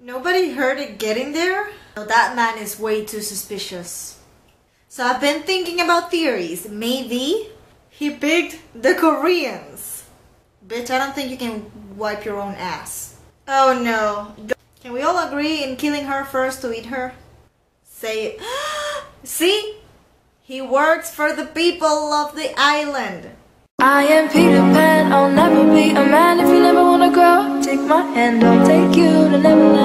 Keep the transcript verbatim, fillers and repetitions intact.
Nobody heard it getting there? No, that man is way too suspicious. So I've been thinking about theories. Maybe he picked the Koreans. Bitch, I don't think you can wipe your own ass. Oh no. Can we all agree in killing her first to eat her? Say it. See? He works for the people of the island. I am Peter Pan, I'll never be a man if you never wanna grow. Take my hand, I'll take you to never